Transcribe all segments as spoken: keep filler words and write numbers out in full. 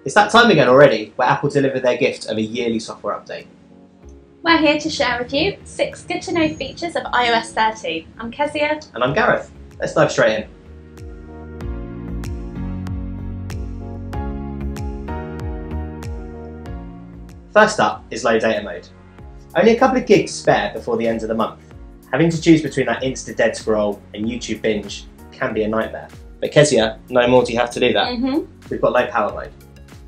It's that time again already, where Apple delivered their gift of a yearly software update. We're here to share with you six good to know features of i O S thirteen. I'm Kezia. And I'm Gareth. Let's dive straight in. First up is low data mode. Only a couple of gigs spare before the end of the month. Having to choose between that Insta dead scroll and YouTube binge can be a nightmare. But Kezia, no more do you have to do that. Mm-hmm. We've got low power mode.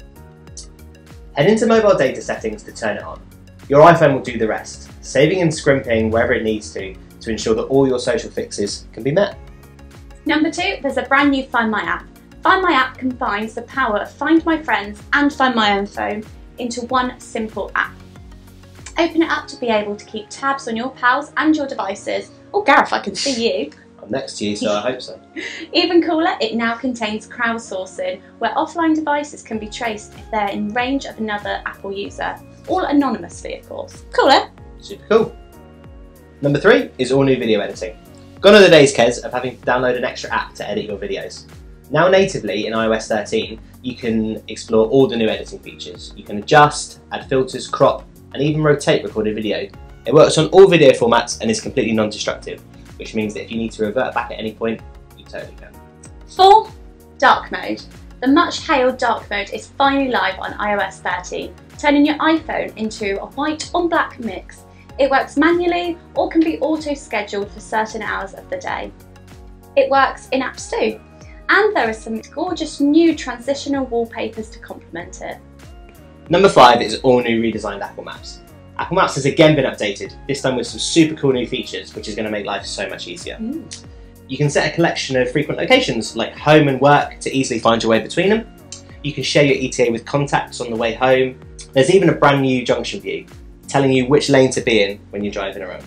Head into mobile data settings to turn it on. Your iPhone will do the rest, saving and scrimping wherever it needs to, to ensure that all your social fixes can be met. Number two, there's a brand new Find My app. Find My app combines the power of Find My Friends and Find My Own Phone into one simple app. Open it up to be able to keep tabs on your pals and your devices. Oh, Gareth, I can see you. I'm next to you, so I hope so. Even cooler, it now contains crowdsourcing, where offline devices can be traced if they're in range of another Apple user. All anonymously, of course. Cooler? Super cool. Number three is all new video editing. Gone are the days, Kez, of having to download an extra app to edit your videos. Now natively in i O S thirteen, you can explore all the new editing features. You can adjust, add filters, crop, and even rotate recorded video. It works on all video formats and is completely non-destructive, which means that if you need to revert back at any point, you totally can. Four, dark mode. The much hailed dark mode is finally live on i O S thirteen, turning your iPhone into a white on black mix. It works manually or can be auto-scheduled for certain hours of the day. It works in apps too, and there are some gorgeous new transitional wallpapers to complement it. Number five is all new redesigned Apple Maps. Apple Maps has again been updated, this time with some super cool new features, which is going to make life so much easier. Mm. You can set a collection of frequent locations, like home and work, to easily find your way between them. You can share your E T A with contacts on the way home. There's even a brand new junction view, telling you which lane to be in when you're driving around.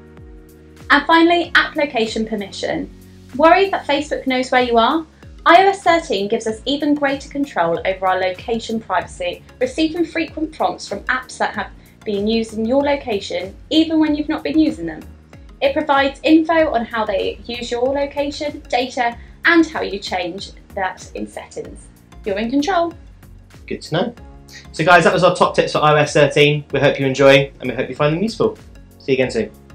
And finally, app location permission. Worried that Facebook knows where you are? i O S thirteen gives us even greater control over our location privacy, receiving frequent prompts from apps that have been used in your location, even when you've not been using them. It provides info on how they use your location, data, and how you change that in settings. You're in control. Good to know. So guys, that was our top tips for i O S thirteen. We hope you enjoy and we hope you find them useful. See you again soon.